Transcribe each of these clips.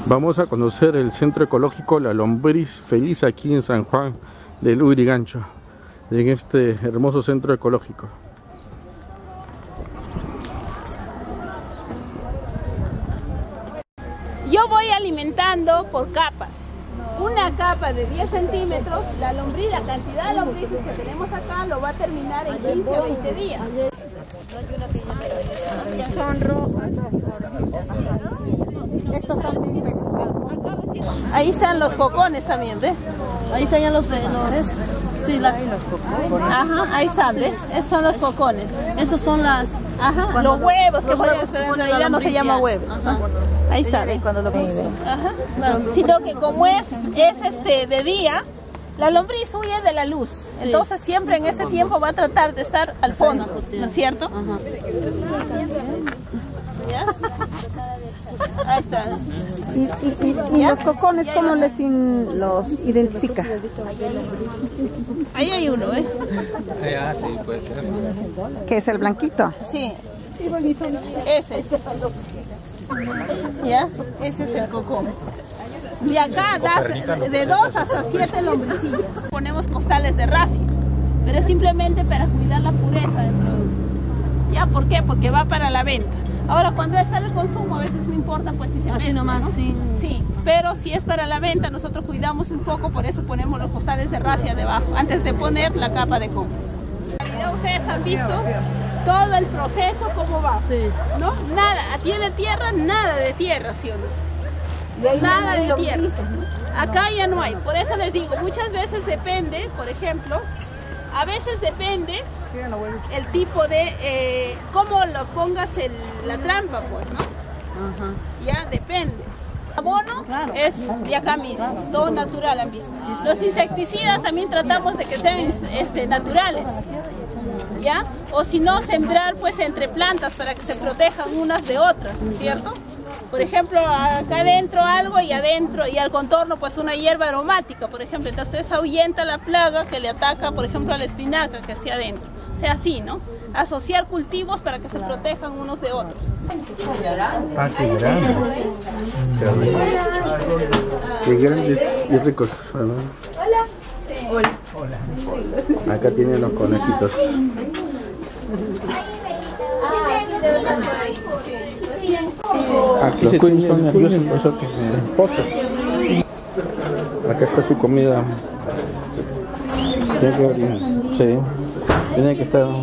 Vamos a conocer el centro ecológico La Lombriz Feliz aquí en San Juan de Lurigancho, en este hermoso centro ecológico. Yo voy alimentando por capas. Una capa de 10 centímetros, la lombriz, la cantidad de lombrices que tenemos acá lo va a terminar en 15 o 20 días. Son rojas. Estas también. Ahí están los cocones también, ¿ves? Ahí están ya los velores. Sí, los cocones. Ajá, ahí están, ¿ves? Esos son los cocones. Esos son las... Ajá, los huevos que huevos que ponen, la ya no se lombriz, llama ya. huevos. Ajá. Ahí está, ¿ves? Cuando lo ven. Ajá. Sino que como es de día, la lombriz huye de la luz. Entonces siempre en este tiempo va a tratar de estar al fondo, ¿no es cierto? Ajá. ¿Ya? Ahí está. ¿Y los cocones cómo los identifica? Ahí hay uno, ¿eh? Ah, sí, puede ser. ¿Qué es el blanquito? Sí. Ese es. ¿Ya? Ese es el cocón. De acá da de 2 hasta 7 lombricillas. Ponemos costales de rafia, pero es simplemente para cuidar la pureza del producto. ¿Ya? ¿Por qué? Porque va para la venta. Ahora, cuando está en el consumo, a veces no importa, pues si se Así mezcla, nomás, ¿no? sí. Sí, pero si es para la venta, nosotros cuidamos un poco, por eso ponemos los costales de rafia debajo, antes de poner la capa de compost. Ustedes han visto todo el proceso, cómo va, Sí. ¿no? Nada, tiene tierra, nada de tierra, ¿sí o no? Nada de tierra. Acá ya no hay, por eso les digo, muchas veces depende, por ejemplo, a veces depende el tipo de cómo lo pongas la trampa, pues, ¿no? Ajá. Ya depende. Abono es de acá mismo, todo natural han visto. Los insecticidas también tratamos de que sean naturales, ¿ya? O si no, sembrar pues entre plantas para que se protejan unas de otras, ¿no es cierto? Por ejemplo, acá adentro algo y adentro y al contorno pues una hierba aromática, por ejemplo. Entonces ahuyenta la plaga que le ataca, por ejemplo, a la espinaca que esté adentro. O sea, así, ¿no? Asociar cultivos para que se protejan unos de otros. Ah, qué grande. Qué grandes y ricos. ¿No? Hola. Acá tienen los conejitos. Aquí los cuy son nerviosos, por eso que se esposan. Acá está su comida. Tiene que orinar. Sí. Tiene que estar.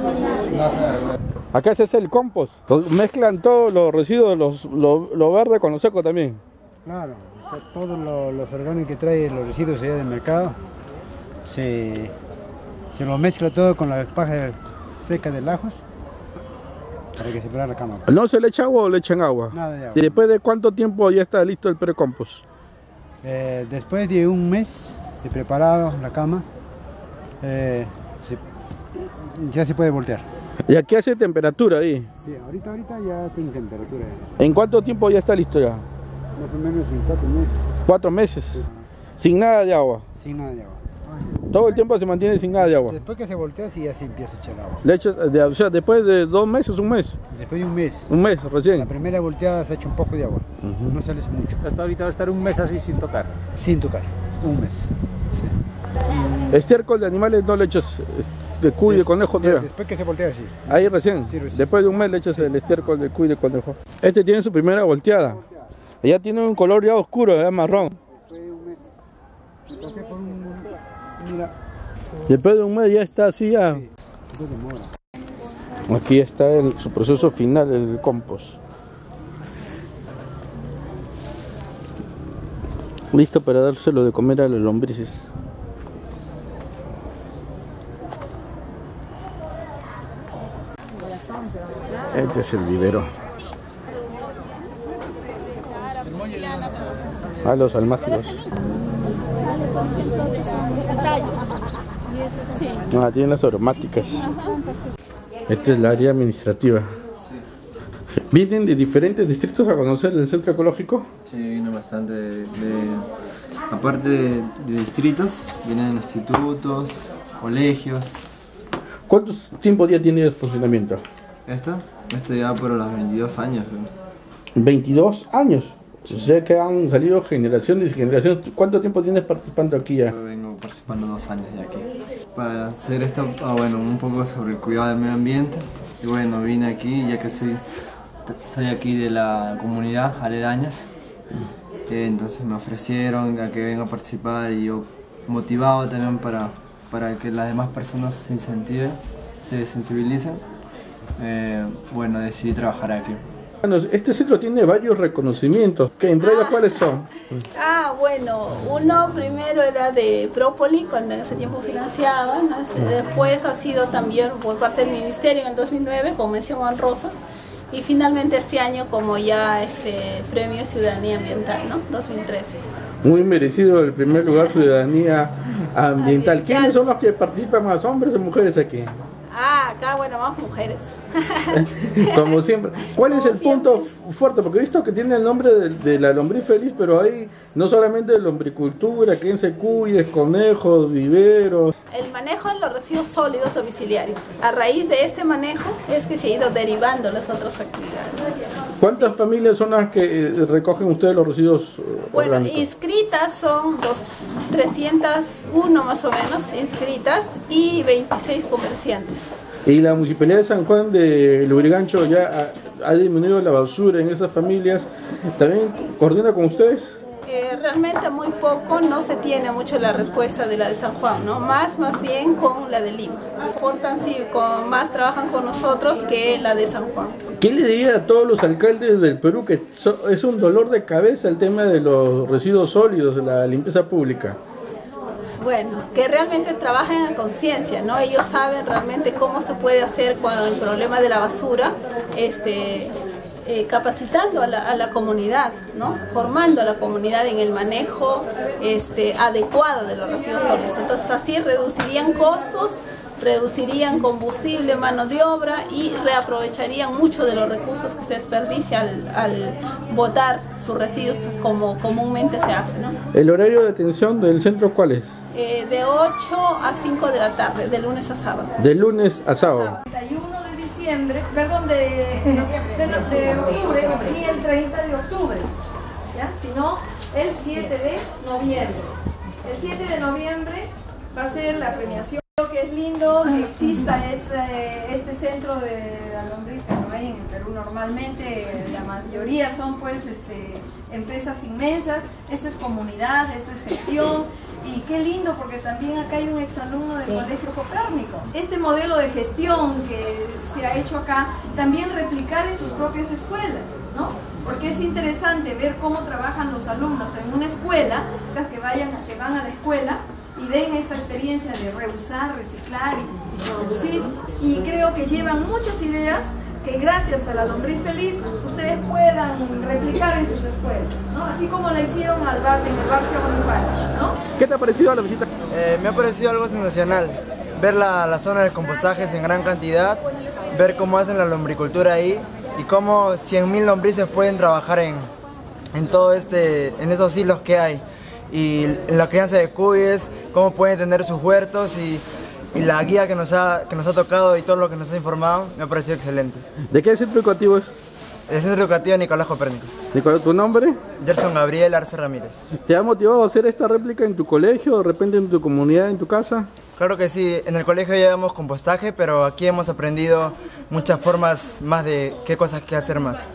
Acá ese es el compost. Mezclan todos los residuos, lo verde con lo seco también. Claro, todos los orgánicos que trae los residuos allá del mercado se lo mezcla todo con la paja seca del ajos para que se prepare la cama. ¿No se le echa agua o le echan agua? Nada de agua. ¿Y después de cuánto tiempo ya está listo el precompost? Después de un mes de preparado la cama, ya se puede voltear. ¿Y aquí hace temperatura ahí? Sí, ahorita ya tiene temperatura. ¿En cuánto tiempo ya está listo ya? Más o menos en 4 meses. 4 meses. Sin nada de agua. Sin nada de agua. Todo el tiempo se mantiene sin nada de agua. Después que se voltea, sí ya se empieza a echar agua. De hecho, o sea, después de 2 meses, un mes. Después de un mes. Un mes recién. La primera volteada se echa un poco de agua. No sale mucho. Hasta ahorita va a estar un mes así sin tocar. Sin tocar. Un mes. Sí. Estiércol de animales no le echas de cuy y de conejo todavía. Después que se voltea, sí. Ahí recién. Sí, recién. Después de un mes le echas el estiércol de cuy y de conejo. Este tiene su primera volteada. Ya tiene un color ya oscuro, ya marrón. Entonces por mira. Después de un mes ya está así ya. Aquí está su proceso final, el compost. Listo para dárselo de comer a los lombrices. Este es el vivero. A los almácigos. Ah, tienen las aromáticas. Esta es la área administrativa. ¿Vienen de diferentes distritos a conocer el centro ecológico? Sí, vienen bastante aparte de distritos, vienen institutos, colegios. ¿Cuántos tiempo ya tiene de funcionamiento? Esto ya por los 22 años. 22 años. Sé que han salido generaciones y generaciones. ¿Cuánto tiempo tienes participando aquí ya? Yo vengo participando 2 años ya aquí. Para hacer esto, bueno, un poco sobre el cuidado del medio ambiente. Y bueno, vine aquí ya que soy aquí de la comunidad Aledañas. Entonces me ofrecieron a que venga a participar y yo motivado también para que las demás personas se incentiven, se sensibilicen. Bueno, decidí trabajar aquí. Bueno, este centro tiene varios reconocimientos, que entre ellos ¿cuáles son? Bueno, uno primero era de Própoli, cuando en ese tiempo financiaba, ¿no? Después ha sido también por parte del Ministerio en el 2009, con mención honrosa, y finalmente este año como ya Premio Ciudadanía Ambiental, ¿no? 2013. Muy merecido el primer lugar, Ciudadanía Ambiental. ¿Quiénes son los que participan más, hombres o mujeres aquí? Acá, bueno, más mujeres. Como siempre. ¿Cuál es el punto fuerte? Porque he visto que tiene el nombre de la lombriz feliz, pero hay no solamente lombricultura, crianza de cuyes, conejos, viveros. El manejo de los residuos sólidos domiciliarios. A raíz de este manejo es que se ha ido derivando las otras actividades. ¿Cuántas familias son las que recogen ustedes los residuos orgánicos? Inscritas son 301 más o menos, inscritas, y 26 comerciantes. Y la Municipalidad de San Juan de Lurigancho ya ha disminuido la basura en esas familias. ¿También coordina con ustedes? Realmente muy poco, no se tiene mucho la respuesta de la de San Juan, ¿no? Más bien con la de Lima. Más trabajan con nosotros que la de San Juan. ¿Qué le diría a todos los alcaldes del Perú que es un dolor de cabeza el tema de los residuos sólidos, de la limpieza pública? Bueno, que realmente trabajen a conciencia, ¿no? Ellos saben realmente cómo se puede hacer con el problema de la basura, capacitando a la comunidad, ¿no? Formando a la comunidad en el manejo adecuado de los residuos sólidos. Entonces así reducirían costos, reducirían combustible, mano de obra y reaprovecharían mucho de los recursos que se desperdicia al botar sus residuos como comúnmente se hace, ¿no? ¿El horario de atención del centro cuál es? De 8 a 5 de la tarde, de lunes a sábado. De lunes a sábado. 31 de diciembre, perdón, de octubre, ni el 30 de octubre, ¿ya? Sino el 7 de noviembre. El 7 de noviembre va a ser la premiación. Creo que es lindo que exista este centro de la lombriz que no hay en el Perú normalmente. La mayoría son pues empresas inmensas. Esto es comunidad, esto es gestión. Y qué lindo, porque también acá hay un exalumno del Colegio Copérnico. Este modelo de gestión que se ha hecho acá, también replicar en sus propias escuelas, ¿no? Porque es interesante ver cómo trabajan los alumnos en una escuela, las que van a la escuela, y ven esta experiencia de reusar, reciclar y producir. Y creo que llevan muchas ideas que gracias a la lombriz feliz ustedes puedan replicar en sus escuelas, ¿no? Así como la hicieron en el Barcio Bonifaz, ¿no? ¿Qué te ha parecido la visita? Me ha parecido algo sensacional, ver la zona de compostajes en gran cantidad, ver cómo hacen la lombricultura ahí y cómo 100.000 lombrices pueden trabajar en todo en esos hilos que hay, y en la crianza de cuyes, cómo pueden tener sus huertos y la guía que nos ha tocado y todo lo que nos ha informado me ha parecido excelente. ¿De qué centro educativo es? El Centro Educativo Nicolás Copérnico. Nicolás, ¿tu nombre? Gerson Gabriel Arce Ramírez. ¿Te ha motivado a hacer esta réplica en tu colegio o de repente en tu comunidad, en tu casa? Claro que sí, en el colegio llevamos compostaje, pero aquí hemos aprendido muchas formas más de qué cosas que hacer más.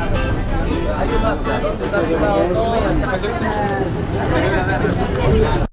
Hay